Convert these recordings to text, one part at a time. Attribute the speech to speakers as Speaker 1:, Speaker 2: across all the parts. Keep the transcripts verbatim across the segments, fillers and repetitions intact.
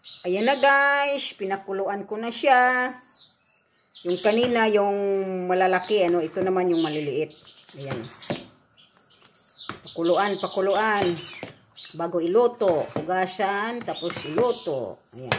Speaker 1: Ayan na guys, pinakuluan ko na siya. Yung kanina, yung malalaki, ano, ito naman yung maliliit. Ayan. Pakuluan, pakuluan. Bago iluto, hugasan, tapos iluto. Ayan.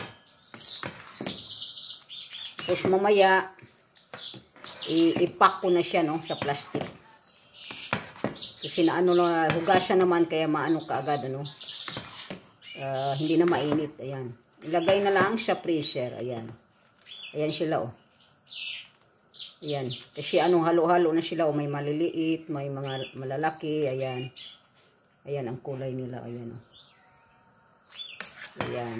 Speaker 1: Tapos mamaya, ipak ko na siya, no, sa plastic. Kasi na ano, hugasan naman, kaya maano ka agad, ano. Uh, hindi na mainit. Ayan. Ilagay na lang sa freezer. Ayan. Ayan sila, oh. Ayan. Kasi anong halo-halo na sila, oh. May maliliit, may mga malalaki. Ayan. Ayan ang kulay nila. Ayan, oh. Ayan.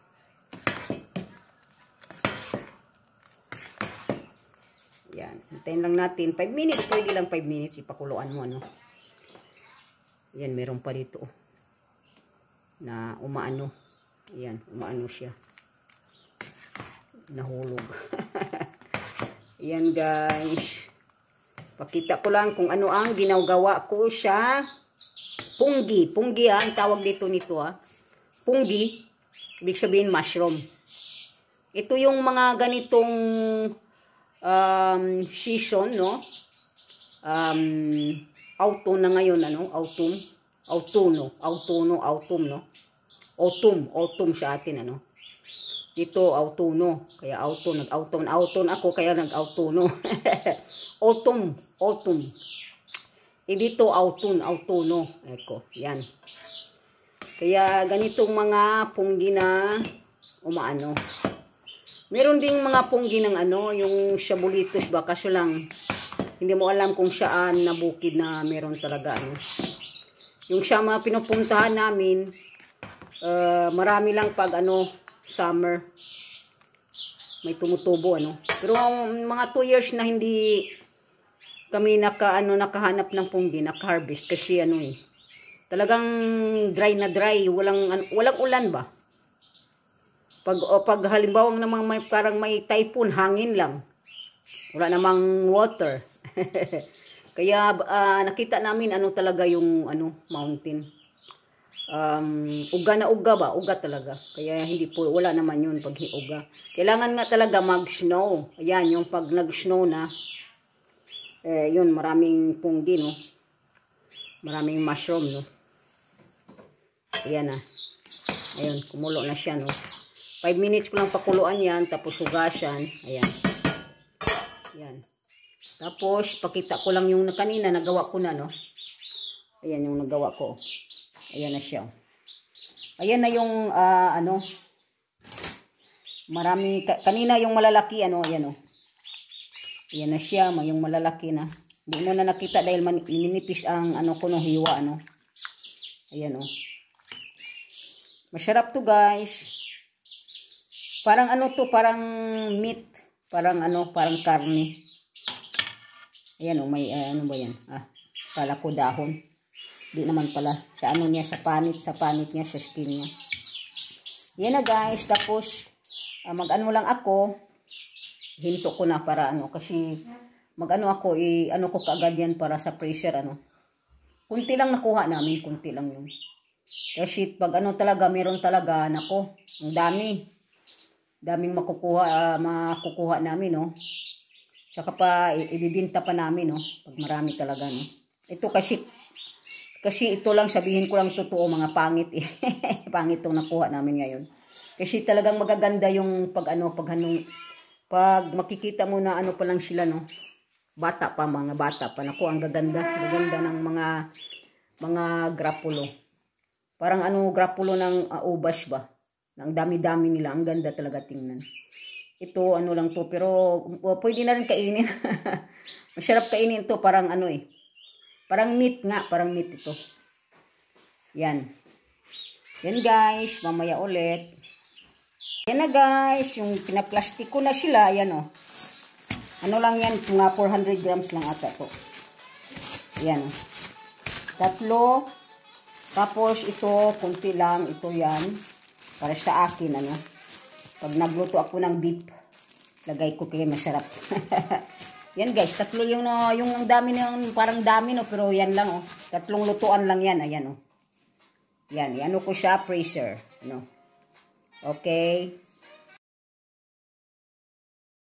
Speaker 1: Ayan. Hintayin lang natin. five minutes. Pwede lang five minutes. Ipakuluan mo, ano. Ayan. Meron pa dito, oh. Na umaano. Ayan. Umaano siya. Nahulog. Ayan, guys. Pakita ko lang kung ano ang ginagawa ko sa punggi. Punggi, ha. Ang tawag dito nito, ha. Punggi. Ibig sabihin, mushroom. Ito yung mga ganitong um, season, no? Um, autumn na ngayon, ano? Autumn. Autumno. Autumno. Autumn, no? Autumn. Autumn sa atin, ano? Dito, autumno. Kaya autumn. Nag-autumn. Autumn ako, kaya nag-autumno. Autumn. Autumn. E dito, autumn. Autumno. Eko. Yan. Kaya ganitong mga punggi na umaano. Meron ding mga punggi ng ano, yung shabulitos ba, kaso lang hindi mo alam kung saan na bukid na meron talaga ano. Yung sa mga pinupuntahan namin, uh, marami lang pag ano, summer. May tumutubo ano. Pero um, mga two years na hindi kami naka ano nakahanap ng punggi, naka-harvest kasi ano eh. Talagang dry na dry, walang walang ulan ba? Pag o pag halimbawa namang may parang may typhoon, hangin lang. Wala namang water. Kaya uh, nakita namin ano talaga yung ano mountain. Um, uga na uga ba? Uga talaga. Kaya hindi po wala naman yun pag uga. Kailangan nga talaga mag-snow. Ayan, yung pag nag-snow na eh yun maraming punggi, no. Maraming mushroom, no. Ayan na. Ayun, kumulo na siya, no. five minutes ko lang pakuluan yan, tapos hugasan. Ayan. Ayan. Tapos, pakita ko lang yung kanina, nagawa ko na, no. Ayan yung nagawa ko. Ayan na siya. Ayan na yung, uh, ano, marami, ka, kanina yung malalaki, ano, ayan, oh. Ayan na siya, yung malalaki na. Hindi mo na nakita dahil maninipis ang, ano, ko no, hiwa, ano. Ayan, oh. Masarap to, guys. Parang ano to, parang meat. Parang ano, parang karne. Ayan o, oh, may uh, ano ba yan? Ah, kala ko dahon. Di naman pala. Sa ano niya, sa panit, sa panit niya, sa skin niya. Yan na, guys. Tapos, uh, mag-ano lang ako. Hinto ko na para ano, kasi mag-ano ako, i-ano ko kaagad yan para sa freezer, ano. Kunti lang nakuha namin, kunti lang yun. Kasi pag ano talaga, meron talaga, nako, ang dami. Daming makukuha, uh, makukuha namin, no. Tsaka pa, ibibinta pa namin, no. Pag marami talaga, no. Ito kasi, kasi ito lang, sabihin ko lang totoo, mga pangit, eh. Pangit itong nakuha namin ngayon. Kasi talagang magaganda yung pag ano, pag anong, pag makikita mo na ano pa lang sila, no. Bata pa, mga bata pa. Naku, ang gaganda. Gaganda ng mga, mga grapulo. Parang ano, grapulo ng uh, ubas ba? Ang dami-dami nila. Ang ganda talaga tingnan. Ito, ano lang to. Pero, uh, pwede na rin kainin. Masarap kainin to. Parang ano eh. Parang meat nga. Parang meat ito. Yan. Yan guys. Mamaya ulit. Yan na guys. Yung pinaplastic ko na sila. Yan o. Oh. Ano lang yan. Mga four hundred grams lang ata to. Yan. Tatlo. Tapos ito, kunti lang, ito yan. Para sa akin, ano. Pag nagluto ako ng beef, lagay ko kaya masarap. Yan guys, tatlo yung, no, yung dami ng, parang dami, no, pero yan lang, oh. Tatlong lutuan lang yan, ayan, oh. Yan, yan ko siya, freezer, ano. Okay?